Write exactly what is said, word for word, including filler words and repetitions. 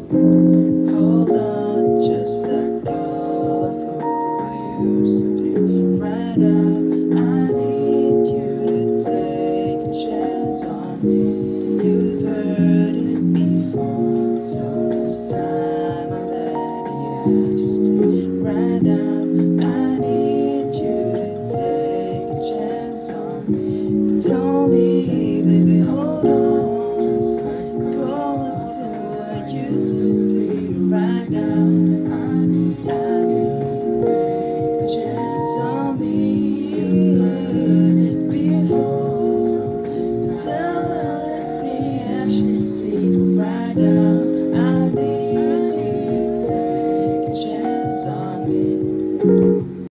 Hold on, just let go of who I used to be. Right now, I need you to take a chance on me. You've heard it before, so this time I'll let you just be. Right now, I need you to take a chance on me. Don't leave.